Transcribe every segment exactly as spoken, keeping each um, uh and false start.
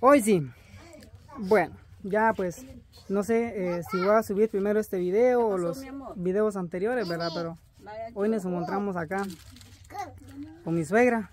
Hoy sí. Bueno, ya pues, no sé eh, si voy a subir primero este video o los videos anteriores, ¿verdad? Pero hoy nos encontramos acá con mi suegra.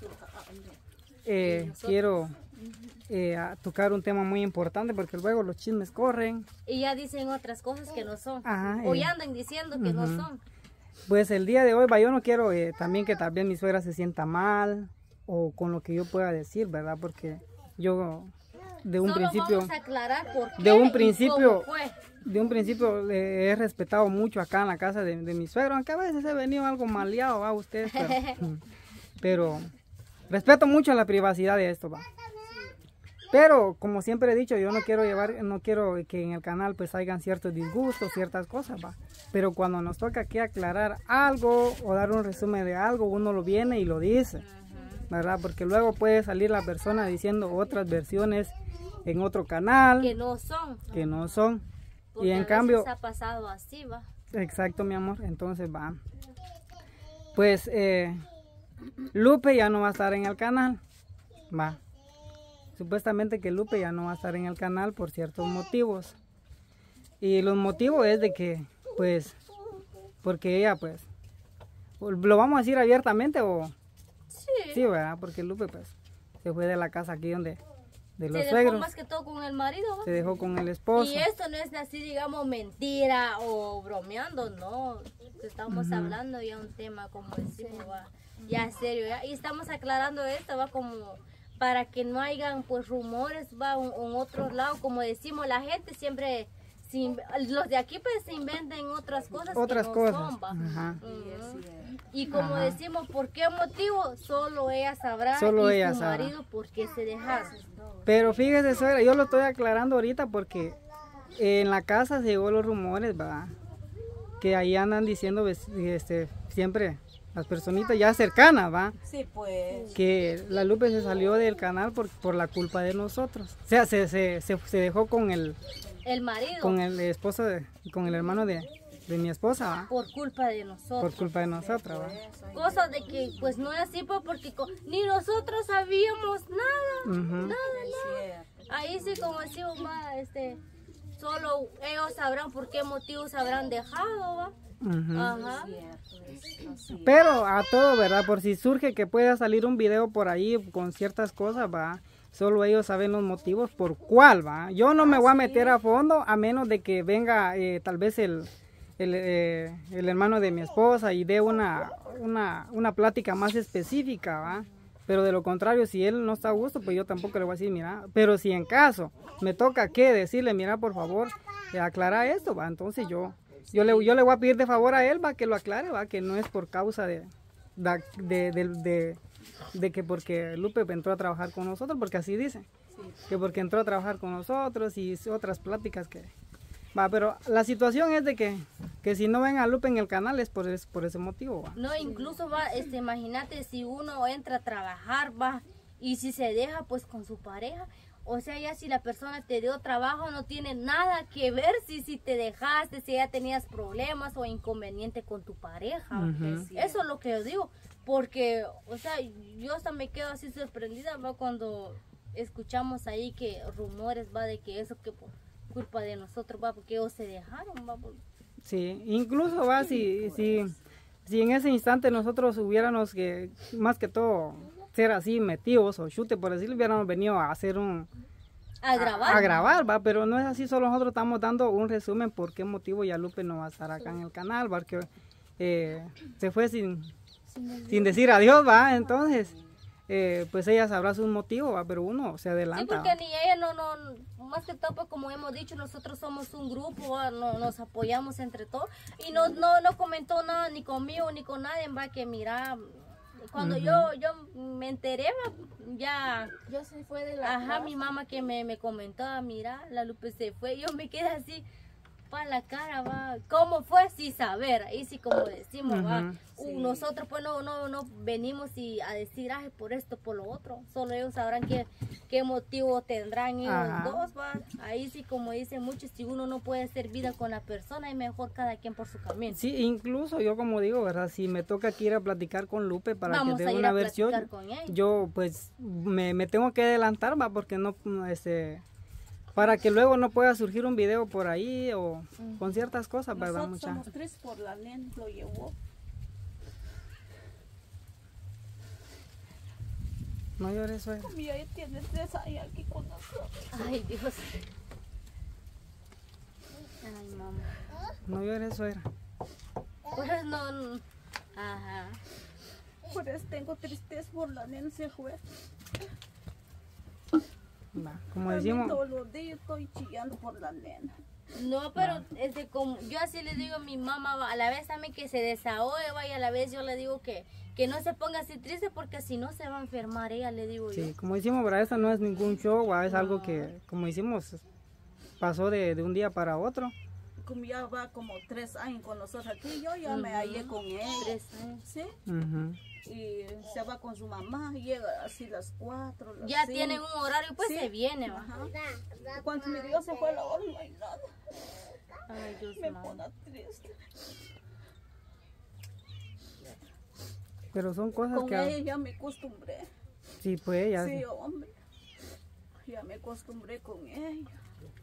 Eh, quiero eh, a tocar un tema muy importante porque luego los chismes corren. Y ya dicen otras cosas que no son. Ajá, o eh, ya andan diciendo que uh-huh. no son. Pues el día de hoy, va, yo no quiero eh, también que tal vez mi suegra se sienta mal o con lo que yo pueda decir, ¿verdad? Porque yo de un Solo principio vamos a aclarar por qué de un principio y cómo fue. de un principio le he respetado mucho acá en la casa de, de mi suegro, aunque a veces he venido algo maleado, va ustedes, pero, pero respeto mucho la privacidad de esto, va. Pero como siempre he dicho, yo no quiero llevar, no quiero que en el canal pues hayan ciertos disgustos, ciertas cosas, va. Pero cuando nos toca aquí aclarar algo o dar un resumen de algo, uno lo viene y lo dice, ¿verdad? Porque luego puede salir la persona diciendo otras versiones en otro canal que no son, que no son. porque y en a cambio ha pasado así, va. Exacto, mi amor. Entonces va. Pues eh, Lupe ya no va a estar en el canal, va. Supuestamente que Lupe ya no va a estar en el canal por ciertos motivos. Y los motivos es de que, pues, porque ella, pues, ¿lo vamos a decir abiertamente o...? Sí. Sí, ¿verdad? Porque Lupe, pues, se fue de la casa aquí donde, de los se suegros. dejó más que todo con el marido, ¿va? Se dejó con el esposo. Y esto no es así, digamos, mentira o bromeando, no. Estamos uh-huh. hablando ya un tema, como decimos, va, ya serio, ya. Y estamos aclarando esto, va, como... para que no hayan pues rumores, va, en, en otros lados, como decimos, la gente siempre, si, los de aquí pues se inventan otras cosas otras que no cosas. son, va. Ajá. Uh-huh. Y como Ajá. decimos, ¿por qué motivo? Solo ella sabrá. Solo y ella su sabrá. marido por qué se dejaron. Pero fíjese, suegra, yo lo estoy aclarando ahorita porque en la casa se llegó los rumores, va, que ahí andan diciendo este, siempre las personitas ya cercanas, va, sí, pues, que la Lupe se salió del canal por, por la culpa de nosotros. O sea, se, se, se, se dejó con el, el marido, con el esposo, de, con el hermano de, de mi esposa, ¿va? Por culpa de nosotros. Por culpa de nosotros, ¿va? Cosa de que pues no es así, pues, porque ni nosotros sabíamos nada, uh-huh. nada, nada. Ahí sí, como decimos, va, este, solo ellos sabrán por qué motivos habrán dejado, va. Uh-huh. Ajá. Pero a todo, ¿verdad? Por si surge que pueda salir un video por ahí con ciertas cosas, va. Solo ellos saben los motivos por cuál, va. Yo no me voy a meter a fondo a menos de que venga eh, tal vez el, el, eh, el hermano de mi esposa y dé una, una, una plática más específica, va. Pero de lo contrario, si él no está a gusto, pues yo tampoco le voy a decir, mira. Pero si en caso me toca que decirle, mira, por favor, eh, aclara esto, va. Entonces yo... Yo le, yo le voy a pedir de favor a él, va, que lo aclare, va, que no es por causa de, de, de, de, de, de que porque Lupe entró a trabajar con nosotros, porque así dice, sí. Que porque entró a trabajar con nosotros y otras pláticas que... Va, pero la situación es de que, que si no ven a Lupe en el canal es por, es por ese motivo, va. No, incluso va, este, imagínate si uno entra a trabajar, va, y si se deja pues con su pareja... O sea, ya si la persona te dio trabajo, no tiene nada que ver si, si te dejaste, si ya tenías problemas o inconveniente con tu pareja. Uh-huh. Eso es lo que yo digo. Porque, o sea, yo hasta me quedo así sorprendida, va, cuando escuchamos ahí que rumores, va, de que eso que por culpa de nosotros, va, porque ellos se dejaron, va. Por... Sí, incluso, va, si, si, si en ese instante nosotros hubiéramos que, más que todo... ser así metidos o chute, por decirlo, hubiéramos venido a hacer un... A grabar. A, a grabar, va, pero no es así, solo nosotros estamos dando un resumen por qué motivo ya Lupe no va a estar acá en el canal, porque eh, se fue sin, sin decir adiós, va, entonces, eh, pues ella sabrá sus motivos, va, pero uno se adelanta. Sí, porque ¿va? Ni ella, no, no, más que todo, pues, como hemos dicho, nosotros somos un grupo, ¿va? No, nos apoyamos entre todos, y no, no, no comentó nada ni conmigo ni con nadie, va, que mira... Cuando uh-huh. yo yo me enteré, ya... Yo se fue de la Ajá, casa. Mi mamá que me, me comentó, mira, la Lupe se fue. Yo me quedé así, tapar la cara, va. ¿Cómo fue? Sin saber. Ahí sí, como decimos, Ujú. va. Sí. Uh, nosotros pues no, no, no venimos y a decir, ay, por esto, por lo otro. Solo ellos sabrán qué, qué motivo tendrán ellos Ajá. dos, va. Ahí sí, como dicen muchos, si uno no puede hacer vida con la persona, es mejor cada quien por su camino. Sí, incluso yo como digo, ¿verdad? Si me toca que ir a platicar con Lupe para Vamos que a dé ir una a versión, platicar con ella. yo pues me, me tengo que adelantar, va, porque no, este, para que luego no pueda surgir un video por ahí o con ciertas cosas, ¿verdad, Nosotros mucha? somos tristes por la nena, lo llevó. No llores, suegra. Mi ya tiene tres años aquí con nosotros. Ay, Dios. Ay, mamá. No llores, suegra. Pues no, no. Ajá. Por eso tengo tristeza por la nena, se fue. Va, como A mí decimos, todos los días estoy chillando por la nena. No, pero este, como, yo así le digo a mi mamá, va, a la vez también que se desahogue, va, y a la vez yo le digo que, que no se ponga así triste porque si no se va a enfermar ella, le digo yo. sí, como decimos, ¿verdad? Esta no es ningún show, va, es algo que, como decimos, pasó de, de un día para otro. Como ya va como tres años con nosotros aquí, yo ya me hallé con él. Tres años. ¿Sí? Ujú. Y se va con su mamá, llega así las cuatro, las Ya cinco. tienen un horario, pues Sí. se viene, va. Ajá. Cuando mi Dios se fue a la hora, no hay nada. Ay, Dios Me mío. pone triste. Pero son cosas Con que, ella ya me acostumbré. sí, pues, ya, Sí, hombre. Ya me acostumbré con ella.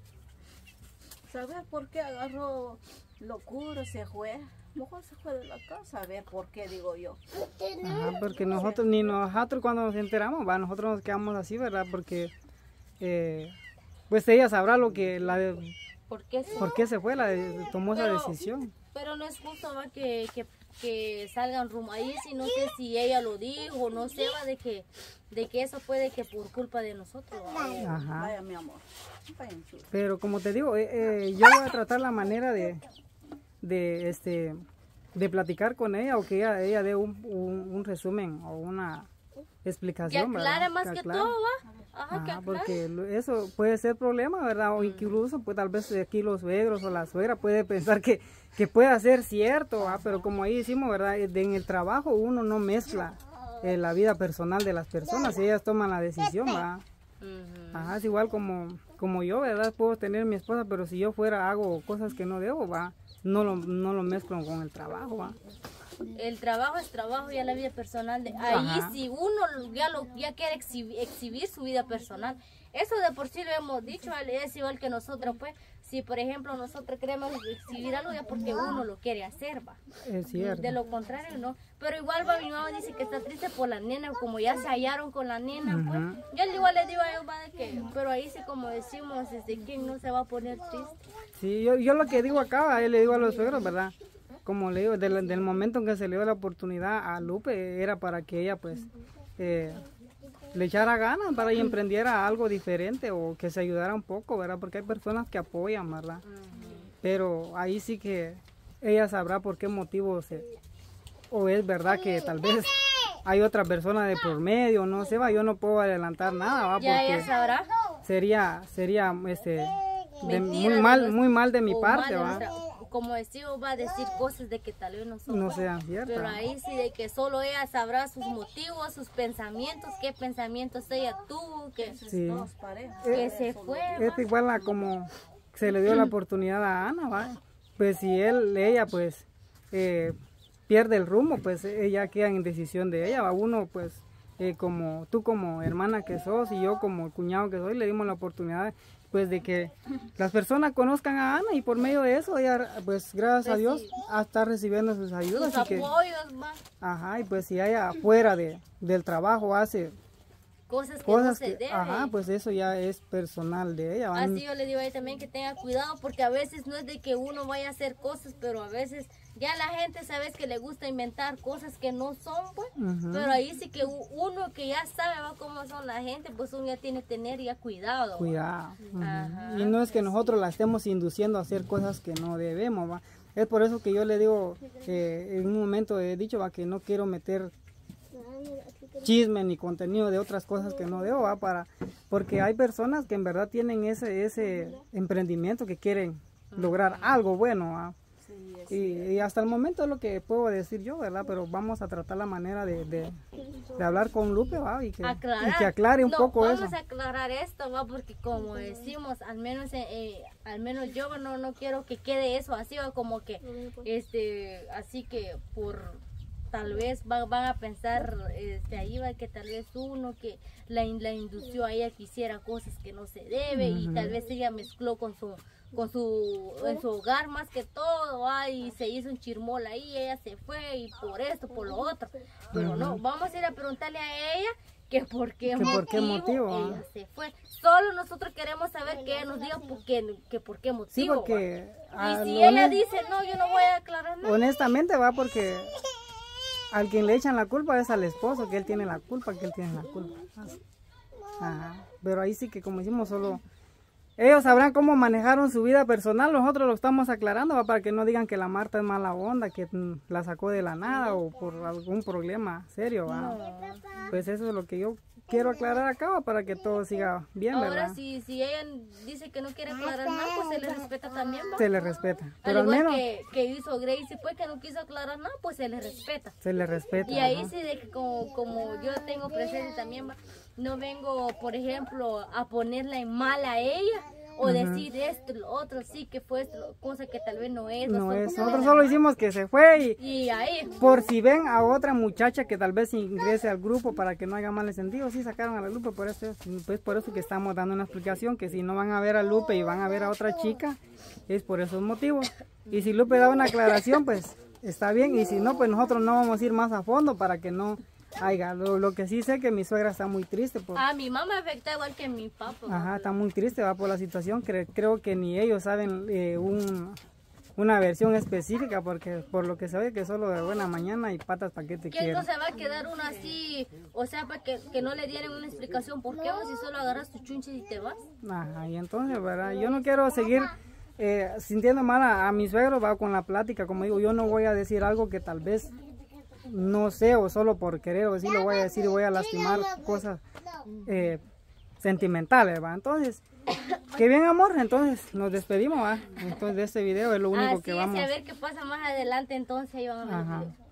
¿Sabes por qué agarró locura? Se fue. Mejor se fue de la casa. A ver por qué, digo yo. ajá, porque nosotros, ni nosotros cuando nos enteramos, va, nosotros nos quedamos así, ¿verdad? Porque, eh, pues ella sabrá lo que, la, de- ¿Por qué sí? por qué se fue, la de- tomó esa Pero- decisión. Pero no es justo, va, que, que, que salgan rumbo ahí, si no sé si ella lo dijo o no sé, va, de que, de que eso puede que por culpa de nosotros, va. Ajá. Vaya, mi amor. Vaya, chulo. Pero como te digo, eh, eh, yo voy a tratar la manera de, de, este, de platicar con ella o que ella, ella dé un, un, un resumen o una Que explicación, ¿verdad? aclare más que aclare. todo, va. Ajá, que Ajá, aclare. porque lo- eso puede ser problema, ¿verdad? O incluso, pues tal vez aquí los suegros o la suegra puede pensar que, que pueda ser cierto, ¿va? Pero como ahí decimos, ¿verdad? Eh, de- En el trabajo uno no mezcla eh, la vida personal de las personas y ellas toman la decisión, ¿va? Ujú. Ajá, es igual como, como yo, ¿verdad? Puedo tener mi esposa, pero si yo fuera hago cosas que no debo, ¿va? No lo, no lo mezclo con el trabajo, ¿va? El trabajo es trabajo, ya la vida personal. De, ahí Ajá. si uno ya lo ya quiere exhibir, exhibir su vida personal, eso de por sí lo hemos dicho, es igual que nosotros, pues. Si por ejemplo nosotros queremos exhibir algo ya porque uno lo quiere hacer, va. Es cierto. De lo contrario, no. Pero igual va, mi mamá dice que está triste por la nena, como ya se hallaron con la nena, pues. Ujú. Yo igual le digo a ella, va, de que, pero ahí sí, como decimos, desde quién no se va a poner triste. Sí, yo, yo lo que digo acá, ahí le digo a los suegros, ¿verdad? Como le digo, del, del momento en que se le dio la oportunidad a Lupe, era para que ella, pues, eh, le echara ganas para que emprendiera algo diferente o que se ayudara un poco, ¿verdad? Porque hay personas que apoyan, ¿verdad? Pero ahí sí que ella sabrá por qué motivo se... O es verdad que tal vez hay otra persona de por medio, no sé, va, yo no puedo adelantar nada, ¿va? Ya ella Porque sabrá. sería, sería, este, de- Mentira muy de mal, nuestra- muy mal de mi o parte, mal de ¿va? nuestra- como decimos, va a decir cosas de que tal vez no son. No sean ciertas. Pero ahí sí de que solo ella sabrá sus motivos, sus pensamientos, qué pensamientos ella tuvo, que, Sí. Dos parejas. que se fue. Es va. igual a como se le dio la oportunidad a Ana, ¿va? Pues si él, ella, pues, eh, pierde el rumbo, pues ella queda en decisión de ella, ¿va? Uno, pues, eh, como tú como hermana que sos y yo como cuñado que soy, le dimos la oportunidad, pues, de que las personas conozcan a Ana y por medio de eso, ella, pues, gracias a Dios, está recibiendo sus ayudas. Sus y que, apoyos, va. ajá, y pues si ella fuera de, del trabajo hace Cosas que cosas no se que, deben. ajá, pues eso ya es personal de ella, ¿va? Así yo le digo a ella también que tenga cuidado porque a veces no es de que uno vaya a hacer cosas, pero a veces ya la gente sabes que le gusta inventar cosas que no son, pues. Ujú. Pero ahí sí que u- uno que ya sabe, ¿va? Cómo son la gente, pues uno ya tiene que tener ya cuidado. ¿va? Cuidado. Ujú. Ajá, Y no es que nosotros la estemos induciendo a hacer cosas que no debemos, ¿va? Es por eso que yo le digo, eh, en un momento he dicho, ¿va? Que no quiero meter chisme ni contenido de otras cosas que no debo, ¿va? Para, porque hay personas que en verdad tienen ese, ese emprendimiento que quieren lograr algo bueno, ¿va? Sí, es Y, cierto. y hasta el momento es lo que puedo decir yo, ¿verdad? Pero vamos a tratar la manera de, de, de hablar con Lupe, ¿va? Y que, Aclarar. y que aclare un No, poco vamos eso. a aclarar esto, va, porque como decimos, al menos eh, eh, al menos yo no no quiero que quede eso así, va, como que este así que por tal vez va- van a pensar este ahí va que tal vez uno que la, in- la indució a ella que hiciera cosas que no se debe y Ujú. tal vez ella mezcló con su con su en su hogar más que todo, va, y se hizo un chirmol ahí, ella se fue y por esto, por lo otro, pero no, vamos a ir a preguntarle a ella que por qué Que motivo, por qué motivo, ah. ella se fue. Solo nosotros queremos saber que ella nos diga por qué, que por qué motivo. Sí, porque... va. ah, Y si lo ella honest- dice, no, yo no voy a aclarar nada. honestamente va porque al quien le echan la culpa es al esposo, que él tiene la culpa, que él tiene la culpa. Ajá. Pero ahí sí que como decimos solo... Ellos sabrán cómo manejaron su vida personal, nosotros lo estamos aclarando, ¿va? Para que no digan que la Marta es mala onda, que mm, la sacó de la nada o por algún problema serio, ¿va? Pues eso es lo que yo quiero aclarar acá, ¿va? Para que todo siga bien, Ahora, ¿verdad? si, si ella dice que no quiere aclarar nada, pues se le respeta también, ¿va? Se le respeta, Al pero al igual menos que, que hizo Gracie, pues que no quiso aclarar nada, pues se le respeta. se le respeta. Y ahí ajá. sí, de que como, como yo tengo presente también, va, no vengo, por ejemplo, a ponerla en mal a ella o decir esto, lo otro, sí que fue esto, cosa que tal vez no es. No son es, cosas nosotros de solo la- hicimos que se fue y Y ahí, por si ven a otra muchacha que tal vez ingrese al grupo para que no haya mal entendido, sí sacaron a la Lupe, por eso, pues por eso que estamos dando una explicación, que si no van a ver a Lupe y van a ver a otra chica, es por esos motivos. Y si Lupe da una aclaración, pues está bien, y si no, pues nosotros no vamos a ir más a fondo para que no haya. Lo, lo que sí sé que mi suegra está muy triste por... a mi mamá me afecta igual que a mi papá. Ajá, está muy triste, va por la situación. Cre- creo que ni ellos saben eh, un, una versión específica, porque por lo que se ve que solo de buena mañana y patas para que te Que quieren. no se va a quedar uno así, o sea, para que, que no le dieran una explicación por qué, o si solo agarras tu chunche y te vas. Ajá, y entonces, ¿verdad? Yo no quiero seguir eh, sintiendo mal a, a mi suegro, va con la plática. Como digo, yo no voy a decir algo que tal vez no sé, o solo por querer decirlo voy a decir y voy a lastimar cosas eh, sentimentales, ¿va? Entonces, qué bien, amor, entonces nos despedimos, ¿va? Entonces de este video es lo único Así que es, vamos... y a ver qué pasa más adelante, entonces ahí van a ver el Ajá. video.